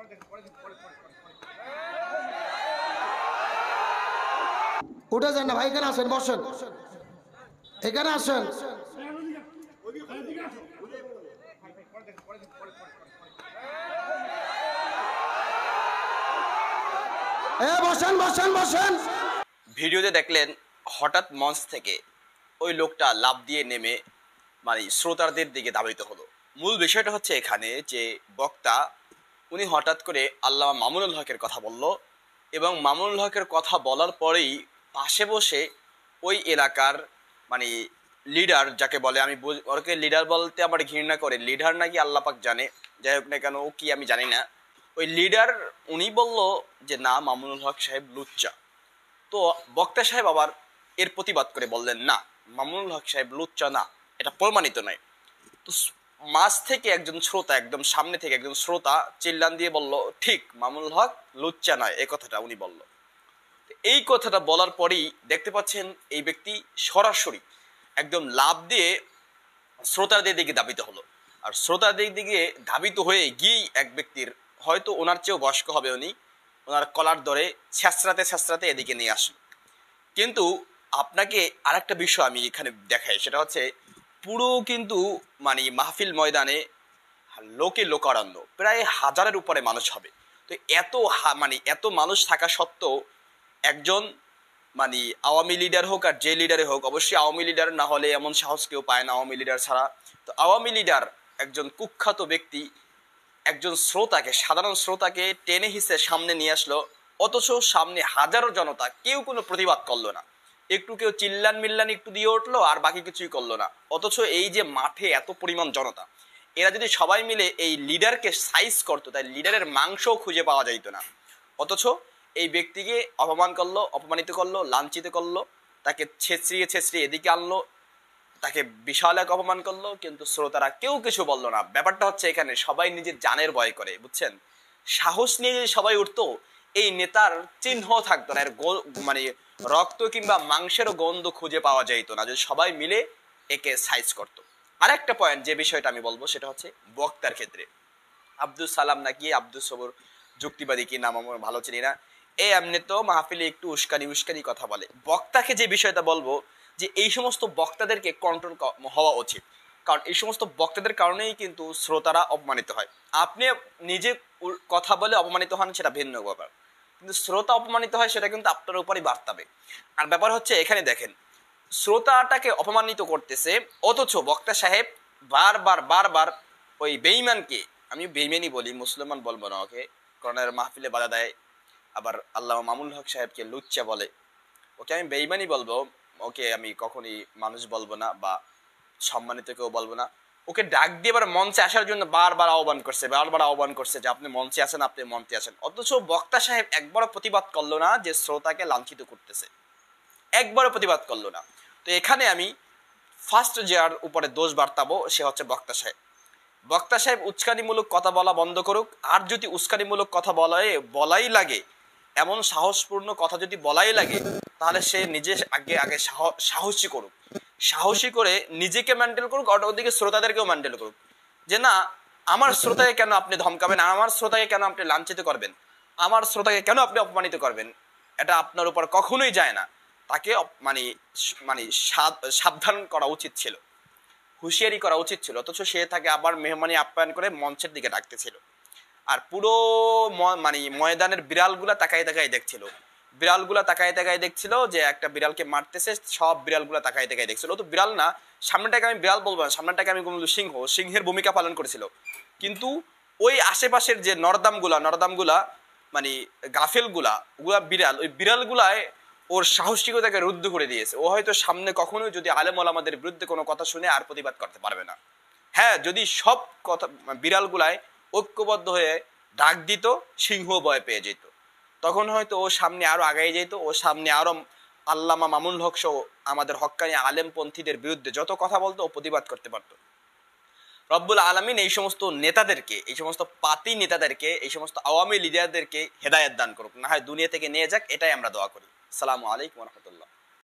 উঠে যান না ভাই, এখানে আসেন, বসেন, এখানে আসেন। বসেন বসেন বসেন। ভিডিওতে দেখলেন হঠাৎ মঞ্চ থেকে ওই লোকটা লাফ দিয়ে নেমে মানে শ্রোতাদের দিকে ধাবিত হলো। মূল বিষয়টা হচ্ছে এখানে যে বক্তা উনি হঠাৎ করে আল্লামা মামুনুল হকের কথা বলল, এবং মামুনুল হকের কথা বলার পরেই পাশে বসে ওই এলাকার মানে লিডার যাকে বলে, আমি ওকে লিডার বলতে আমার ঘৃণা করে, লিডার নাকি আল্লাহ পাক জানে, যাই হোক না কেন ও কি আমি জানি না, ওই লিডার উনি বলল যে না মামুনুল হক সাহেব লুচ্চা। তো বক্তা সাহেব আবার এর প্রতিবাদ করে বললেন না মামুনুল হক সাহেব লুচ্চা না, এটা প্রমাণিত নয়। তো মাঝ থেকে একজন শ্রোতা, একদম সামনে থেকে একজন শ্রোতা চিল্লান দিয়ে বলল ঠিক মামুনুল হক লুচ্চা নয়, এই কথাটা উনি বলল। এই কথাটা বলার পরেই দেখতে পাচ্ছেন এই ব্যক্তি সরাসরি একদম লাফ দিয়ে শ্রোতাদের দিকে ধাবিত হলো। আর শ্রোতাদের দিকে ধাবিত হয়ে গিয়েই এক ব্যক্তির, হয়তো ওনার চেয়েও বয়স্ক হবে উনি, ওনার কলার ধরে ছেঁচড়াতে ছেঁচড়াতে এদিকে নিয়ে আসলো। কিন্তু আপনাকে আরেকটা বিষয় আমি এখানে দেখাই, সেটা হচ্ছে পুরো কিন্তু মানে মাহফিল ময়দানে লোকে লোকারণ্য, প্রায় 1000-এর উপরে মানুষ হবে। তো এত মানুষ থাকা সত্ত্বেও একজন মানে আওয়ামী লিডার হোক আর যে লিডারে হোক, অবশ্যই আওয়ামী লিডার না হলে এমন সাহস কেউ পায় না আওয়ামী লিডার ছাড়া। তো আওয়ামী লিডার একজন কুখ্যাত ব্যক্তি একজন শ্রোতাকে, সাধারণ শ্রোতাকে টেনে হিসে সামনে নিয়ে আসলো, অথচ সামনে হাজারো জনতা, কেউ কোনো প্রতিবাদ করলো না, একটু কেউ চিল্লান মিল্লান একটু দিয়ে উঠলো আর বাকি কিছুই করলো না। অথচ এই যে মাঠে এত পরিমাণ জনতা, এরা যদি সবাই মিলে এই লিডারকে সাইজ করতো তাই লিডারের মাংসও খুঁজে পাওয়া যাইত না। অথচ এই ব্যক্তিকে অপমান করলো, অপমানিত করলো, লাঞ্ছিত করলো, তাকে ছেঁচড়িয়ে এদিকে আনলো, তাকে বিশাল এক অপমান করলো, কিন্তু শ্রোতারা কেউ কিছু বললো না। ব্যাপারটা হচ্ছে এখানে সবাই নিজের জানের ভয় করে, বুঝছেন? সাহস নিয়ে যদি সবাই উঠতো, এই নেতার চিহ্ন থাকতো না, এর মানে রক্ত কিংবা মাংসেরও গন্ধ খুঁজে পাওয়া যাইতো না যদি সবাই মিলে একে সাইজ করতো। আরেকটা পয়েন্ট যে বিষয়টা আমি বলবো সেটা হচ্ছে বক্তার ক্ষেত্রে। আব্দুল সালাম নাকি আব্দুল সবুর, যুক্তিবাদী কি নাম আমার ভালো চিনি না, এমনি তো মাহফিলে একটু উস্কানি কথা বলে। বক্তাকে যে বিষয়টা বলবো যে এই সমস্ত বক্তাদেরকে কন্ট্রোল হওয়া উচিত, কারণ এই সমস্ত বক্তাদের কারণেই কিন্তু শ্রোতারা অপমানিত হয়। আপনি নিজে কথা বলে অপমানিত হন সেটা ভিন্ন ব্যাপার, কিন্তু শ্রোতা অপমানিত হয় সেটা কিন্তু আপনার উপরই বার্তাবে। আর ব্যাপার হচ্ছে এখানে দেখেন, শ্রোতাটাকে অপমানিত করতেছে, অথচ বক্তা সাহেব বারবার ওই বেঈমানকে, আমি বেঈমানই বলি, মুসলমান বলবো না ওকে, কারণ মাহফিলে বাধা দেয়, আবার আল্লামা মামুনুল হক সাহেবকে লুচ্চা বলে, ওকে আমি বেঈমানই বলবো, ওকে আমি কখনই মানুষ বলবো না বা সম্মানিত কেউ বলবো না। ওকে ডাক দিয়ে এবার মঞ্চে আসার জন্য বারবার আহ্বান করছে যে আপনি মঞ্চে আসেন, আপনি মঞ্চে আসেন। অথচ বক্তা সাহেব একবারও প্রতিবাদ করলো না যে শ্রোতাকে লাঞ্ছিত করতেছে, একবারও প্রতিবাদ করলো না। তো এখানে আমি ফার্স্ট যার উপরে দোষ বার্তাবো সে হচ্ছে বক্তা সাহেব। বক্তা সাহেব উস্কানিমূলক কথা বলা বন্ধ করুক, আর যদি উস্কানিমূলক কথা বলাই লাগে, এমন সাহসপূর্ণ কথা যদি বলাই লাগে, তাহলে সে নিজে আগে সাহসী করুক, সাহসী করে নিজেকে মেনটেন করুক, ওদিকে শ্রোতাদেরকেও মেনটেন করুক, যে না আমার শ্রোতাকে কেন আপনি ধমকাবেন, আমার শ্রোতাকে কেন আপনি লাঞ্ছিত করবেন, আমার শ্রোতাকে কেন আপনি অপমানিত করবেন, এটা আপনার উপর কখনোই যায় না। তাকে মানে মানে সাবধান করা উচিত ছিল, হুঁশিয়ারি করা উচিত ছিল, অথচ সে তাকে আবার মেহমানি আপ্যায়ন করে মঞ্চের দিকে ডাকতেছিল। আর পুরো মানে ময়দানের বিড়ালগুলা তাকায় দেখছিল যে একটা বিড়ালকে মারতেছে, সব বিড়ালগুলা তাকায় দেখছিল। তো বিড়াল না, সামনেটাকে আমি বিড়াল বলবো না, সামনেটাকে আমি বলবো সিংহের ভূমিকা পালন করেছিল। কিন্তু ওই আশেপাশের যে নরদামগুলা মানে গাফেলগুলা, ওগুলা বিড়াল, ওই বিড়ালগুলায় ওর সাহসিকতাকে রুদ্ধ করে দিয়েছে। ও হয়তো সামনে কখনোই যদি আলেম ওলামাদের বিরুদ্ধে কোনো কথা শুনে আর প্রতিবাদ করতে পারবে না। হ্যাঁ, যদি সব কথা বিড়ালগুলায় ঐক্যবদ্ধ হয়ে ডাক দিত, সিংহ ভয় পেয়ে যেত, তখন হয়তো ও সামনে আরো আগাই যেত, ও সামনে আরো আল্লামা মামুনুল হক সহ আমাদের হক্কানি আলেমপন্থীদের বিরুদ্ধে যত কথা বলতো ও প্রতিবাদ করতে পারতো। রব্বুল আলামিন এই সমস্ত নেতাদেরকে, এই সমস্ত পাতি নেতাদেরকে, এই সমস্ত আওয়ামী লিডারদেরকে হেদায়েত দান করুক, না হয় দুনিয়া থেকে নিয়ে যাক, এটাই আমরা দোয়া করি। আসসালামু আলাইকুম ওয়া রাহমাতুল্লাহ।